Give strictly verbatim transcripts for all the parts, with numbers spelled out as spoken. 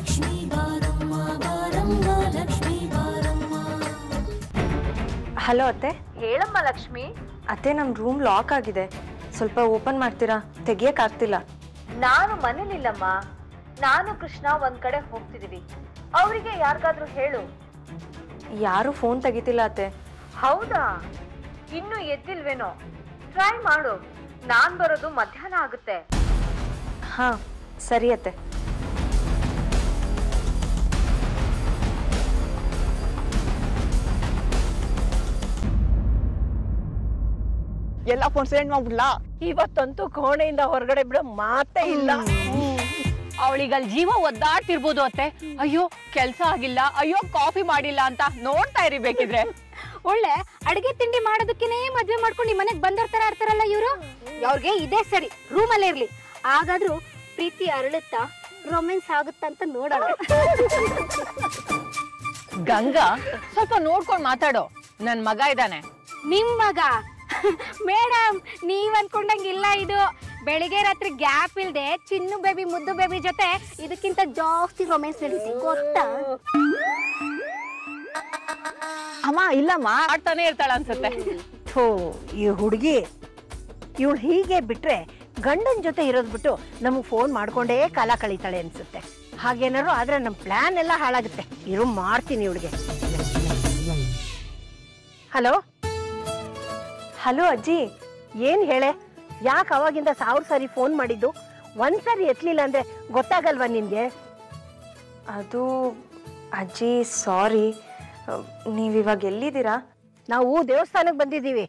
ಲಕ್ಷ್ಮೀ ಬಾರಮ್ಮ ಬಾರಮ್ಮ ಲಕ್ಷ್ಮೀ ಬಾರಮ್ಮ. ಹಲೋ ಅತ್ತೆ. ಹೇಳಮ್ಮ ಲಕ್ಷ್ಮಿ. ಅತ್ತೆ ನಮ್ಮ ರೂಮ್ ಲಾಕ್ ಆಗಿದೆ, ಸ್ವಲ್ಪ ಓಪನ್ ಮಾಡ್ತೀರಾ? ತೆಗಿಯಕ್ಕಾಗ್ತಿಲ್ಲ. ನಾನು ಮನೇಲಿಲ್ಲಮ್ಮ, ನಾನು ಕೃಷ್ಣ ಒಂದ್ ಕಡೆ ಹೋಗ್ತಿದೀವಿ. ಅವರಿಗೆ ಯಾರಿಗಾದ್ರೂ ಹೇಳು. ಯಾರು ಫೋನ್ ತೆಗಿತಿಲ್ಲ ಅತ್ತೆ. ಹೌದಾ? ಇನ್ನು ಎದ್ದಿಲ್ವೇನೋ? ಟ್ರೈ ಮಾಡು. ನಾನ್ ಬರೋದು ಮಧ್ಯಾಹ್ನ ಆಗುತ್ತೆ. ಹಾ ಸರಿ ಅತ್ತೆ. ಎಲ್ಲ ಫೋನ್ ಸೈಲೆಂಟ್ ಮಾಡ್ಬಿಡ್ಲಾ? ಇವತ್ತಂತೂ ಕೋಣೆಯಿಂದ ಹೊರಗಡೆ ಬಿಡೋ ಮಾತೇ ಇಲ್ಲ. ಅವಳಿಗಲ್ಲಿ ಜೀವ ಒದ್ದಾಡ್ತಿರ್ಬೋದು ಅತ್ತೆ. ಅಯ್ಯೋ ಕೆಲ್ಸ ಆಗಿಲ್ಲ, ಅಯ್ಯೋ ಕಾಫಿ ಮಾಡಿಲ್ಲ ಅಂತ ನೋಡ್ತಾ ಇರಿ ಬೇಕಿದ್ರೆ. ಒಳ್ಳೆ ಅಡಿಗೆ ತಿಂಡಿ ಮಾಡೋದಕ್ಕೇನೆ ಮದ್ವೆ ಮಾಡ್ಕೊಂಡು ಈ ಮನೆಗ್ ಬಂದರ್ತಾರ ಆಡ್ತಾರಲ್ಲ ಇವ್ರು. ಅವ್ರಿಗೆ ಇದೇ ಸರಿ, ರೂಮಲ್ಲೇ ಇರ್ಲಿ. ಹಾಗಾದ್ರೂ ಪ್ರೀತಿ ಅರಳುತ್ತಾ ರೊಮ್ಯಾನ್ಸ್ ಆಗುತ್ತಂತ ನೋಡೋಣ. ಗಂಗಾ ಸ್ವಲ್ಪ ನೋಡ್ಕೊಂಡ್ ಮಾತಾಡೋ, ನನ್ ಮಗ ಇದ್ದಾನೆ. ನಿಮ್ ಮಗ? ಮೇಡಮ್ ನೀವ್ ಅನ್ಕೊಂಡಂಗಿಲ್ಲ ಇದು. ಬೆಳಿಗ್ಗೆ ರಾತ್ರಿ ಗ್ಯಾಪ್ ಇಲ್ದೆ ಚಿನ್ನು ಬೇಬಿ ಮುದ್ದು ಬೇಬಿ ಜೊತೆ ಇದಕ್ಕಿಂತ ಜಾಸ್ತಿ ರೊಮ್ಯಾನ್ಸ್ ನಡೀತಿ ಗೊತ್ತಾ? ಅಮ್ಮ ಇಲ್ಲಮ್ಮ, ಆಡ್ತಾನೆ ಇರ್ತಾಳ ಅನ್ಸುತ್ತೆ. ಥೋ ಈ ಹುಡುಗಿ, ಇವಳು ಹೀಗೆ ಬಿಟ್ರೆ ಗಂಡನ್ ಜೊತೆ ಇರೋದ್ ಬಿಟ್ಟು ನಮಗ್ ಫೋನ್ ಮಾಡ್ಕೊಂಡೇ ಕಾಲ ಕಳೀತಾಳೆ ಅನ್ಸುತ್ತೆ. ಹಾಗೇನಾದ್ರು ಆದ್ರೆ ನಮ್ ಪ್ಲಾನ್ ಎಲ್ಲ ಹಾಳಾಗುತ್ತೆ. ಇರು ಮಾಡ್ತೀನಿ ಇವಳಿಗೆ. ಹಲೋ ಹಲೋ ಅಜ್ಜಿ. ಏನ್ ಹೇಳೆ? ಯಾಕೆ ಅವಾಗಿಂದ ಸಾವಿರ ಸಾರಿ ಫೋನ್ ಮಾಡಿದ್ದು? ಒಂದ್ಸರಿ ಎತ್ಲಿಲ್ಲ ಅಂದ್ರೆ ಗೊತ್ತಾಗಲ್ವಾ ನಿನ್ಗೆ? ಅದು ಅಜ್ಜಿ ಸಾರಿ, ನೀವಿವಾಗ ಎಲ್ಲಿದ್ದೀರಾ? ನಾವು ದೇವಸ್ಥಾನಕ್ಕೆ ಬಂದಿದ್ದೀವಿ.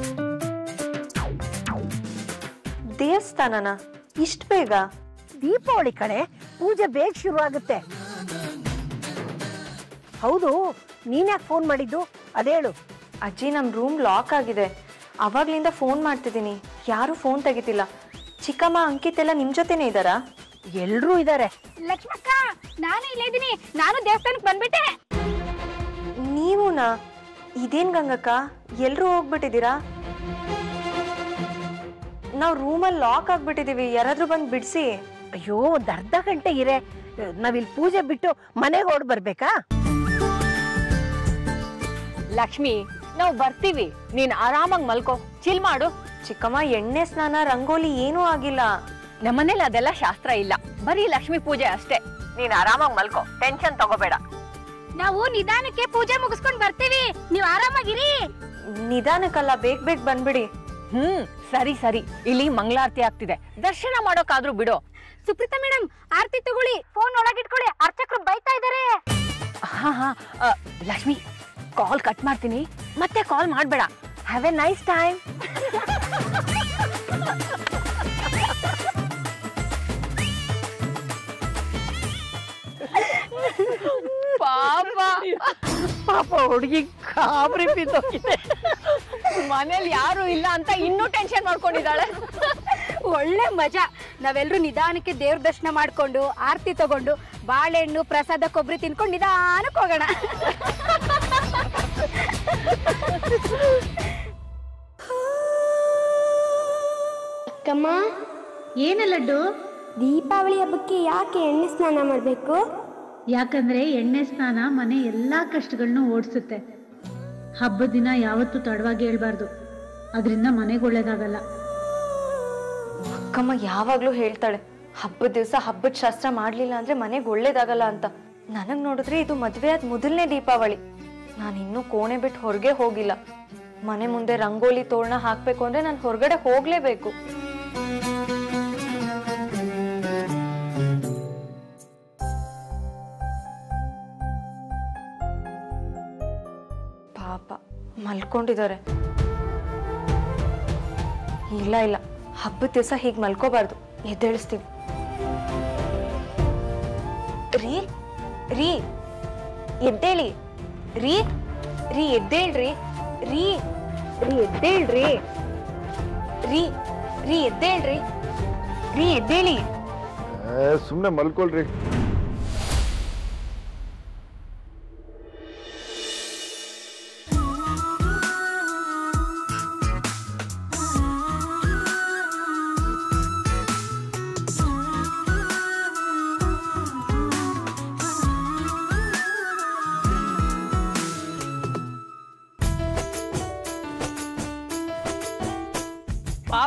ದೇವಸ್ಥಾನನ? ಇಷ್ಟು ಬೇಗ? ದೀಪಾವಳಿ ಕಡೆ ಪೂಜೆ ಬೇಗ ಶುರು ಆಗುತ್ತೆ. ಹೌದು, ನೀನ್ಯಾಕೆ ಫೋನ್ ಮಾಡಿದ್ದು ಅದೇಳು. ಅಜ್ಜಿ ನಮ್ಮ ರೂಮ್ ಲಾಕ್ ಆಗಿದೆ, ಅವಾಗ್ಲಿಂದ ಫೋನ್ ಮಾಡ್ತಿದ್ದೀನಿ, ಯಾರು ಫೋನ್ ತೆಗಿತಿಲ್ಲ. ಚಿಕ್ಕಮ್ಮ ಅಂಕಿತ್ ಎಲ್ಲ ನಿಮ್ ಜೊತೆನೇ ಇದ್ದಾರಾ? ಎಲ್ರೂ ಇದ್ದಾರೆ. ಲಕ್ಷ್ಮಕ್ಕ ನಾನು ಇಲ್ಲೇ ಇದೀನಿ, ನಾನು ದೇವಸ್ಥಾನಕ್ಕೆ ಬಂದ್ಬಿಟ್ಟೆ. ನೀವುನಾ? ಇದೇನ್ ಗಂಗಕ್ಕ, ಎಲ್ರೂ ಹೋಗ್ಬಿಟ್ಟಿದ್ದೀರಾ? ನಾವು ರೂಮಲ್ಲಿ ಲಾಕ್ ಆಗ್ಬಿಟ್ಟಿದೀವಿ, ಯಾರಾದ್ರೂ ಬಂದು ಬಿಡಿಸಿ. ಅಯ್ಯೋ ಒಂದ್ ಅರ್ಧ ಗಂಟೆ ಇರೆ, ನಾವಿಲ್ಲಿ ಪೂಜೆ ಬಿಟ್ಟು ಮನೆಗೆ ಹೊಡ್ ಬರ್ಬೇಕಾ? ಲಕ್ಷ್ಮಿ ನಾವು ಬರ್ತೀವಿ, ನೀನ್ ಆರಾಮಾಗಿ ಮಲ್ಕೋ, ಚಿಲ್ ಮಾಡು. ಚಿಕ್ಕಮ್ಮ ಎಣ್ಣೆ ಸ್ನಾನ ರಂಗೋಲಿ ಏನೂ ಆಗಿಲ್ಲ. ನಮ್ಮನೇಲಿ ಅದೆಲ್ಲ ಶಾಸ್ತ್ರ ಇಲ್ಲ, ಬರೀ ಲಕ್ಷ್ಮಿ ಪೂಜೆ ಅಷ್ಟೇ. ನೀನ್ ಆರಾಮಾಗಿ ಮಲ್ಕೋ, ಟೆನ್ಷನ್ ತಗೋಬೇಡ. ನಾವು ನಿಧಾನಕ್ಕೆ ಪೂಜೆ ಮುಗಿಸ್ಕೊಂಡ್ ಬರ್ತೀವಿ, ನೀವ್ ಆರಾಮಾಗಿರಿ. ನಿಧಾನಕ್ಕಲ್ಲ, ಬೇಗ ಬೇಗ ಬಂದ್ಬಿಡಿ. ಹ್ಮ್ ಸರಿ ಸರಿ. ಇಲ್ಲಿ ಮಂಗಳಾರತಿ ಆಗ್ತಿದೆ, ದರ್ಶನ ಮಾಡೋಕಾದ್ರೂ ಬಿಡು. ಸುಪ್ರೀತಾ ಮೇಡಮ್ ಆರತಿ ತಗೊಳ್ಳಿ, ಫೋನ್ ಒಳಗಿಟ್ಕೊಳ್ಳಿ, ಅರ್ಚಕರು ಬೈತಾ ಇದಾರೆ. ಹಾ ಹಾ ಲಕ್ಷ್ಮಿ, ಕಾಲ್ ಕಟ್ ಮಾಡ್ತೀನಿ, ಮತ್ತೆ ಕಾಲ್ ಮಾಡ್ಬೇಡ. Have a nice time. ಪಾಪ ಪಾಪ ಹುಡುಗಿ ಗಾಬರಿ ಬಿದ್ದೋಗಿದೆ. ಮನೇಲಿ ಯಾರು ಇಲ್ಲ ಅಂತ ಇನ್ನೂ ಟೆನ್ಷನ್ ಮಾಡ್ಕೊಂಡಿದ್ದಾಳೆ. ಒಳ್ಳೆ ಮಜಾ. ನಾವೆಲ್ಲರೂ ನಿಧಾನಕ್ಕೆ ದೇವ್ರ ದರ್ಶನ ಮಾಡ್ಕೊಂಡು ಆರತಿ ತಗೊಂಡು ಬಾಳೆಹಣ್ಣು ಪ್ರಸಾದ ಕೊಬ್ಬರಿ ತಿನ್ಕೊಂಡು ನಿಧಾನಕ್ಕೆ ಹೋಗೋಣ. ಅಕ್ಕಮ್ಮ, ಏನ ಲಡ್ಡು? ದೀಪಾವಳಿ ಹಬ್ಬಕ್ಕೆ ಯಾಕೆ ಎಣ್ಣೆ ಸ್ನಾನ ಮಾಡಬೇಕು? ಯಾಕಂದ್ರೆ ಎಣ್ಣೆ ಸ್ನಾನ ಮನೆ ಎಲ್ಲಾ ಕಷ್ಟಗಳನ್ನೂ ಓಡಿಸುತ್ತೆ. ಹಬ್ಬದ ದಿನ ಯಾವತ್ತೂ ತಡವಾಗಿ ಹೇಳ್ಬಾರ್ದು, ಅದರಿಂದ ಮನೆಗೆ ಒಳ್ಳೇದಾಗಲ್ಲ. ಅಕ್ಕಮ್ಮ ಯಾವಾಗ್ಲೂ ಹೇಳ್ತಾಳೆ, ಹಬ್ಬದ ದಿವಸ ಹಬ್ಬದ ಶಾಸ್ತ್ರ ಮಾಡ್ಲಿಲ್ಲ ಅಂದ್ರೆ ಮನೆಗೆ ಒಳ್ಳೇದಾಗಲ್ಲ ಅಂತ. ನನಗ್ ನೋಡಿದ್ರೆ ಇದು ಮದ್ವೆ ಆದ ಮೊದಲನೇ ದೀಪಾವಳಿ. ನಾನು ಇನ್ನೂ ಕೋಣೆ ಬಿಟ್ಟು ಹೊರಗೆ ಹೋಗಿಲ್ಲ. ಮನೆ ಮುಂದೆ ರಂಗೋಲಿ ತೋರಣ ಹಾಕ್ಬೇಕು ಅಂದ್ರೆ ನಾನು ಹೊರಗಡೆ ಹೋಗ್ಲೇಬೇಕು. ಪಾಪ ಮಲ್ಕೊಂಡಿದ್ದಾರೆ. ಇಲ್ಲ ಇಲ್ಲ, ಹಬ್ಬದ ದಿವಸ ಹೀಗೆ ಮಲ್ಕೋಬಾರ್ದು, ಎದ್ದೇಳಿಸ್ತೀವಿ. ರೀ ರೀ ಎದ್ದೇಳಿ, ರೀ ರೀ ಎದ್ದೇಳ್ರಿ, ರೀ ರೀ ಎದ್ದೇಳ್ರಿ, ರೀ ರೀ ಎದ್ದೇಳ್ರಿ, ರೀ ಎದ್ದೇಳಿ. ಸುಮ್ಮನೆ ಮಲ್ಕೊಳ್ರಿ.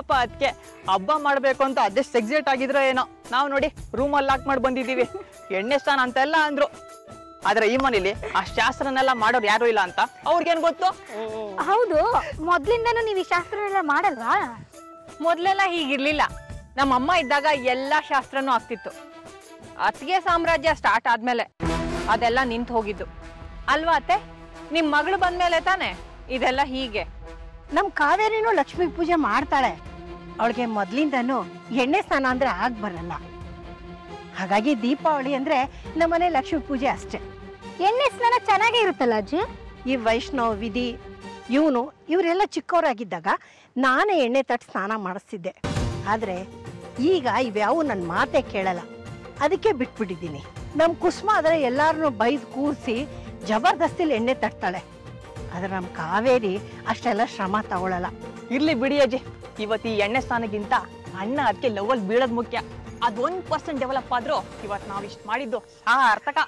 ಪಾಪ ಅದಕ್ಕೆ ಹಬ್ಬ ಮಾಡ್ಬೇಕು ಅಂತ ಅದೆಷ್ಟು ಎಕ್ಸೈಟ್ ಆಗಿದ್ರೋ ಏನೋ. ನಾವು ನೋಡಿ ರೂಮಲ್ಲಿ ಲಾಕ್ ಮಾಡಿ ಬಂದಿದ್ದೀವಿ. ಎಣ್ಣೆ ಸ್ನಾನ ಅಂತೆಲ್ಲ ಅಂದ್ರು. ಆದ್ರೆ ಈ ಮನೇಲಿ ಆ ಶಾಸ್ತ್ರನೆಲ್ಲ ಮಾಡೋರು ಯಾರು ಇಲ್ಲ ಅಂತ ಅವ್ರಿಗೇನ್ ಗೊತ್ತು? ಹೌದು, ಮೊದ್ಲಿಂದನೂ ನೀವು ಈ ಶಾಸ್ತ್ರನೆಲ್ಲ ಮಾಡಲ್ವಾ? ಮೊದ್ಲೆಲ್ಲ ಹೀಗಿರ್ಲಿಲ್ಲ. ನಮ್ಮ ಅಮ್ಮ ಇದ್ದಾಗ ಎಲ್ಲಾ ಶಾಸ್ತ್ರನೂ ಆಗ್ತಿತ್ತು. ಅತ್ತಿಗೆ ಸಾಮ್ರಾಜ್ಯ ಸ್ಟಾರ್ಟ್ ಆದ್ಮೇಲೆ ಅದೆಲ್ಲ ನಿಂತು ಹೋಗಿದ್ದು ಅಲ್ವಾ ಅತ್ತೆ? ನಿಮ್ ಮಗಳು ಬಂದ್ಮೇಲೆ ತಾನೆ ಇದೆಲ್ಲ ಹೀಗೆ. ನಮ್ ಕಾವೇರಿನೂ ಲಕ್ಷ್ಮಿ ಪೂಜೆ ಮಾಡ್ತಾಳೆ. ಅವಳಿಗೆ ಮೊದ್ಲಿಂದನೂ ಎಣ್ಣೆ ಸ್ನಾನ ಅಂದ್ರೆ ಆಗ್ ಬರಲ್ಲ. ಹಾಗಾಗಿ ದೀಪಾವಳಿ ಅಂದ್ರೆ ನಮ್ಮನೆ ಲಕ್ಷ್ಮಿ ಪೂಜೆ ಅಷ್ಟೇ. ಎಣ್ಣೆ ಸ್ನಾನ ಚೆನ್ನಾಗೇ ಇರುತ್ತಲ್ಲ ಅಜ್ಜಿ? ಈ ವೈಷ್ಣವ್ ವಿಧಿ ಇವನು ಇವರೆಲ್ಲ ಚಿಕ್ಕವರಾಗಿದ್ದಾಗ ನಾನೇ ಎಣ್ಣೆ ತಟ್ಟು ಸ್ನಾನ ಮಾಡಿಸ್ತಿದ್ದೆ. ಆದ್ರೆ ಈಗ ಇವ್ಯಾವು ನನ್ನ ಮಾತೆ ಕೇಳಲ್ಲ. ಅದಕ್ಕೆ ಬಿಟ್ಬಿಟ್ಟಿದ್ದೀನಿ. ನಮ್ಮ ಕುಸುಮ ಆದರೆ ಎಲ್ಲಾರನ್ನೂ ಬೈದು ಕೂರಿಸಿ ಜಬರ್ದಸ್ತಿಲಿ ಎಣ್ಣೆ ತಟ್ತಾಳೆ. ಆದ್ರೆ ನಮ್ಮ ಕಾವೇರಿ ಅಷ್ಟೆಲ್ಲ ಶ್ರಮ ತಗೊಳ್ಳಲ್ಲ. ಇರ್ಲಿ ಬಿಡಿ ಅಜ್ಜಿ, ಇವತ್ತು ಈ ಎಣ್ಣೆ ಸ್ನಾನಕ್ಕಿಂತ ಅಣ್ಣ ಅದಕ್ಕೆ ಲೆವೆಲ್ ಬೀಳೋದ್ ಮುಖ್ಯ. ಅದ್ ಒಂದ್ ಪರ್ಸೆಂಟ್ ಡೆವಲಪ್ ಆದ್ರೂ ಇವತ್ತು ನಾವ್ ಇಷ್ಟ ಮಾಡಿದ್ದು ಸಾರ್ಥಕ.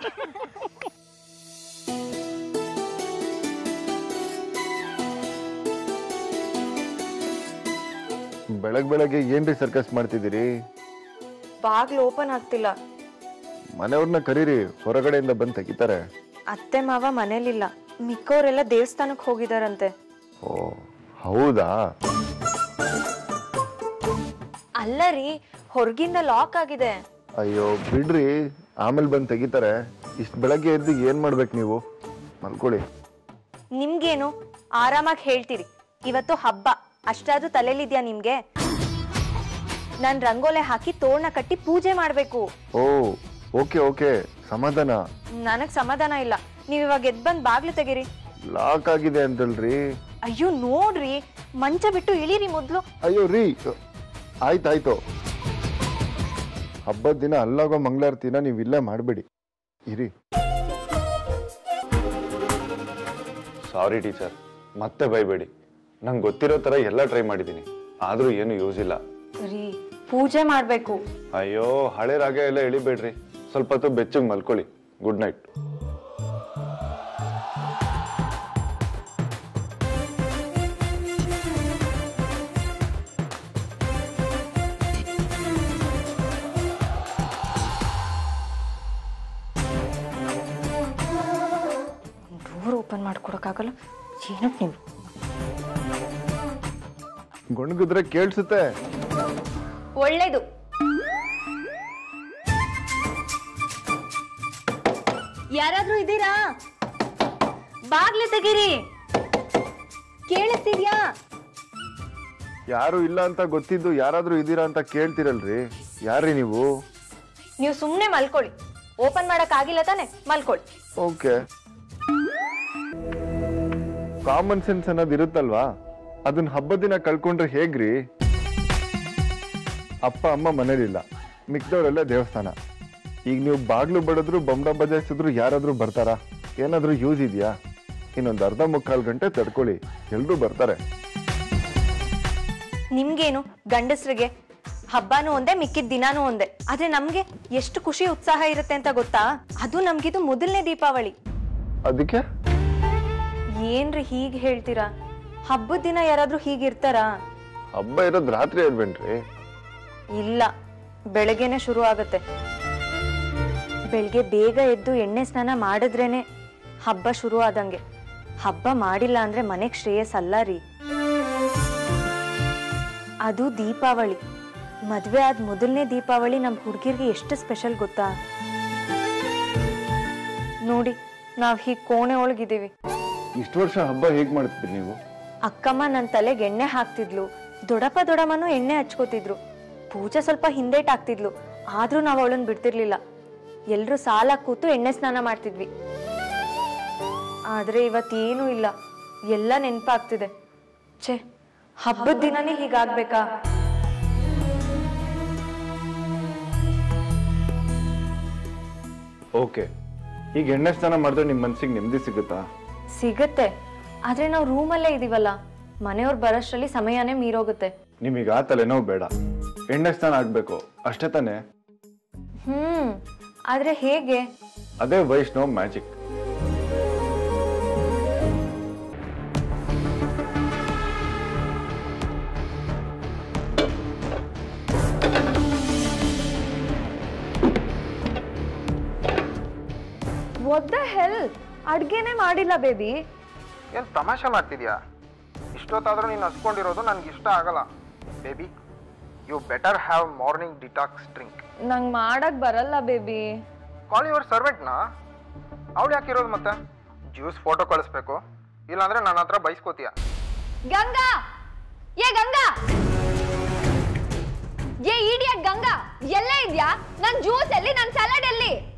ಬೆಳಗ್ ಬೆಳಗ್ಗೆ ಏನ್ರಿ ಸರ್ಕಸ್ ಮಾಡ್ತಿದ್ದೀರಿ? ಬಾಗ್ಲು ಓಪನ್ ಆಗ್ತಿಲ್ಲ. ಮನೆಯವ್ರನ್ನ ಕರೀರಿ, ಹೊರಗಡೆಯಿಂದ ಬಂದು ತೆಗಿತಾರೆ. ಅತ್ತೆ ಮಾವ ಮನೇಲಿಲ್ಲ, ಮಿಕ್ಕವರೆಲ್ಲ ದೇವಸ್ಥಾನಕ್ಕೆ ಹೋಗಿದಾರಂತೆ. ಓ ಹೌದಾ? ಅಲ್ಲ ರೀ, ಹೊರಗಿಂದ ಲಾಕ್ ಆಗಿದೆ. ಅಯ್ಯೋ ಬಿಡ್ರಿ, ಆಮೇಲೆ ಬಂದು ತೆಗಿತಾರೆ. ಇಷ್ಟು ಬೆಳಗ್ಗೆ ಎದ್ದು ಏನ್ ಮಾಡ್ಬೇಕು ನೀವು? ಮಲ್ಕೊಳ್ಳಿ. ನಿಮ್ಗೇನು, ಆರಾಮಾಗಿ ಹೇಳ್ತೀರಿ. ಇವತ್ತು ಹಬ್ಬ, ಅಷ್ಟಾದ್ರೂ ತಲೆಲಿದ್ಯಾ ನಿಮ್ಗೆ? ನಾನ್ ರಂಗೋಲೆ ಹಾಕಿ ತೋರಣ ಕಟ್ಟಿ ಪೂಜೆ ಮಾಡ್ಬೇಕು. ಓ ಓಕೆ ಓಕೆ, ಸಮಾಧಾನ. ನನಗ್ ಸಮಾಧಾನ ಇಲ್ಲ. ನೀವ್ ಇವಾಗ ಎದ್ ಬಂದ್ ಬಾಗ್ಲು ತೆಗೀರಿ. ಲಾಕ್ ಆಗಿದೆ ಅಂತಲ್ರಿ. ಅಯ್ಯೋ ನೋಡ್ರಿ, ಮಂಚ ಬಿಟ್ಟು ಇಳೀರಿ ಮೊದ್ಲು. ಅಯ್ಯೋ ರೀ, ಆಯ್ತಾಯ್ತು. ಹಬ್ಬದ ದಿನ ಅಲ್ಲಾಗೋ ಮಂಗಳಾರತಿನ ನೀವು ಇಲ್ಲೇ ಮಾಡಬೇಡಿ, ಇರಿ. ಸಾರಿ ಟೀಚರ್, ಮತ್ತೆ ಬೈಬೇಡಿ. ನಂಗೆ ಗೊತ್ತಿರೋ ತರ ಎಲ್ಲ ಟ್ರೈ ಮಾಡಿದ್ದೀನಿ, ಆದ್ರೂ ಏನು ಯೂಸ್ ಇಲ್ಲ. ರೀ, ಪೂಜೆ ಮಾಡ್ಬೇಕು. ಅಯ್ಯೋ ಹಳೆ ರಾಗ ಎಲ್ಲ ಎಳಿಬೇಡ್ರಿ. ಸ್ವಲ್ಪ ಹೊತ್ತು ಬೆಚ್ಚಗೆ ಮಲ್ಕೊಳ್ಳಿ. Good night. ಡೋರ್ ಓಪನ್ ಮಾಡ್ಕೊಡಕ್ಕಾಗಲ್ಲ. ಏನಕ್ಕೆ ನೀವು ಗೊಣಗಿದ್ರೆ ಕೇಳಿಸುತ್ತೆ. ಒಳ್ಳೇದು. ಯಾರಾದ್ರೂ ಇದ್ದೀರಾ? ಬಾಗ್ಲು ತೆಗೀರಿ. ಕೇಳಿಸ್ತಿದ್ಯಾ? ಯಾರು ಇಲ್ಲ ಅಂತ ಗೊತ್ತಿದ್ದು ಯಾರಾದ್ರೂ ಇದೀರಾ ಅಂತ ಕೇಳ್ತಿರಲ್ರಿ. ಯಾರ್ರಿ ನೀವು? ನೀವು ಸುಮ್ನೆ ಮಲ್ಕೊಳ್ಳಿ. ಓಪನ್ ಮಾಡಕ್ ಆಗಿಲ್ಲ ತಾನೆ, ಮಲ್ಕೊಳ್ಳಿ. ಓಕೆ. ಕಾಮನ್ ಸೆನ್ಸ್ ಅನ್ನೋದು ಇರುತ್ತಲ್ವಾ, ಅದನ್ನ ಹಬ್ಬದ ದಿನ ಕಳ್ಕೊಂಡ್ರೆ ಹೇಗ್ರಿ? ಅಪ್ಪ ಅಮ್ಮ ಮನೇಲಿಲ್ಲ, ಮಿಕ್ದವರೆಲ್ಲ ದೇವಸ್ಥಾನ. ಈಗ ನೀವು ಬಾಗ್ಲು ಬಡಿದ್ರು ಬೊಂಬ ಬಜಾಯಿಸಿದ್ರು ಯಾರಾದ್ರೂ ಬರ್ತಾರಾ? ಏನಾದ್ರೂ ಯೂಸ್ ಇದೆಯಾ? ಇನ್ನೊಂದು ಅರ್ಧ ಮುಕ್ಕಾಲು ಗಂಟೆ ತಡ್ಕೊಳ್ಳಿ, ಎಲ್ರೂ ಬರ್ತಾರೆ. ನಿಮ್ಗೇನು, ಗಂಡಸ್ರಿಗೆ ಹಬ್ಬನೂ ಒಂದೇ, ಮಿಕ್ಕಿದ ದಿನಾನೂ ಒಂದೇ. ಆದ್ರೆ ನಮ್ಗೆ ಎಷ್ಟು ಖುಷಿ ಉತ್ಸಾಹ ಇರುತ್ತೆ ಅಂತ ಗೊತ್ತಾ? ಅದು ನಮ್ಗಿದು ಮೊದಲನೇ ದೀಪಾವಳಿ. ಅದಕ್ಕೆ ಏನ್ರಿ ಹೀಗ್ ಹೇಳ್ತೀರಾ? ಹಬ್ಬದ ದಿನ ಯಾರಾದ್ರೂ ಹೀಗಿರ್ತಾರಾ? ಹಬ್ಬ ಇರೋದ್ ರಾತ್ರಿ ಇರ್ಬೇನ್ರಿ. ಇಲ್ಲ, ಬೆಳಗ್ಗೆನೆ ಶುರು ಆಗತ್ತೆ. ಬೆಳಗ್ಗೆ ಬೇಗ ಎದ್ದು ಎಣ್ಣೆ ಸ್ನಾನ ಮಾಡಿದ್ರೇನೆ ಹಬ್ಬ ಶುರು ಆದಂಗೆ. ಹಬ್ಬ ಮಾಡಿಲ್ಲ ಅಂದ್ರೆ ಮನೆಗ್ ಶ್ರೇಯಸ್ ಅಲ್ಲ ರೀ. ಅದು ದೀಪಾವಳಿ. ಮದ್ವೆ ಆದ ಮೊದಲನೇ ದೀಪಾವಳಿ ನಮ್ ಹುಡುಗಿರ್ಗೆ ಎಷ್ಟು ಸ್ಪೆಷಲ್ ಗೊತ್ತಾ? ನೋಡಿ, ನಾವ್ ಹೀಗ್ ಕೋಣೆ ಒಳಗಿದ್ದೀವಿ. ಇಷ್ಟು ವರ್ಷ ಹಬ್ಬ ಹೇಗ್ ಮಾಡ್ತಿದ್ರಿ ನೀವು? ಅಕ್ಕಮ್ಮ ನನ್ ತಲೆಗೆ ಎಣ್ಣೆ ಹಾಕ್ತಿದ್ಲು, ದೊಡ್ಡಪ್ಪ ದೊಡ್ಡಮ್ಮನೂ ಎಣ್ಣೆ ಹಚ್ಕೋತಿದ್ರು. ಪೂಜೆ ಸ್ವಲ್ಪ ಹಿಂದೇಟ್ ಆಗ್ತಿದ್ಲು, ಆದ್ರೂ ನಾವ್ ಅವಳನ್ ಬಿಡ್ತಿರ್ಲಿಲ್ಲ. ಎಲ್ರು ಸಾಲ ಕೂತು ಎಣ್ಣೆ ಸ್ನಾನ ಮಾಡ್ತಿದ್ವಿ. ಆದ್ರೆ ಇವತ್ತೇನು ಇಲ್ಲ, ಎಲ್ಲ ನೆನ್ಪಾಗ್ತಿದೆ. ಛೇ, ಹಬ್ಬದ ದಿನನೇ ಹೀಗಾಗ್ಬೇಕಾ? ಓಕೆ, ಈಗ ಎಣ್ಣೆ ಸ್ನಾನ ಮಾಡಿದ್ರೆ ನಿಮ್ ಮನ್ಸಿಗೆ ನೆಮ್ಮದಿ ಸಿಗುತ್ತಾ? ಸಿಗತ್ತೆ, ಆದ್ರೆ ನಾವು ರೂಮಲ್ಲೇ ಇದೀವಲ್ಲ, ಮನೆಯವ್ರು ಬರೋಷ್ಟ್ರಲ್ಲಿ ಸಮಯನೇ ಮೀರೋಗುತ್ತೆ. ನಿಮೀಗ ಆ ತಲೆನೋವು ಬೇಡ, ಎಣ್ಣೆ ಸ್ನಾನ ಆಗ್ಬೇಕು ಅಷ್ಟೇ ತಾನೆ? ಹ್ಮ್, ಆದ್ರೆ ಹೇಗೆ? ಅದೇ Vaishnav magic. What the hell, ಅಡ್ಗೆನೇ ಮಾಡಿಲ್ಲ ಬೇಬಿ. ಏನು ತಮಾಷೆ ಮಾಡ್ತಿದ್ಯಾ? ಇಷ್ಟೊತ್ತಾದ್ರೂ ನೀನು ಹಸ್ಕೊಂಡಿರೋದು ನನಗೆ ಇಷ್ಟ ಆಗಲ್ಲ baby. You better have morning detox drink. ನಂಗೆ ಮಾಡಕ್ ಬರಲ್ಲ ಬೇಬಿ. Call your ಸರ್ವೆಂಟ್ನಾ? ಅವಳು ಯಾಕೆ ಇರೋದು ಮತ್ತೆ? ಜ್ಯೂಸ್ ಫೋಟೋ ಕಳಿಸ್ಬೇಕು, ಇಲ್ಲಾಂದ್ರೆ ನನ್ನ ಹತ್ರ ಬೈಸ್ಕೋತೀಯ. ಗಂಗಾ, ಏ ಗಂಗಾ, ಏ ಇಡಿಯಟ್ ಗಂಗಾ, ಎಲ್ಲೇ ಇದ್ಯಾ? ನನ್ ಜ್ಯೂಸ್ ಎಲ್ಲಿ, ನನ್ ಸಲಾಡ್ ಎಲ್ಲಿ?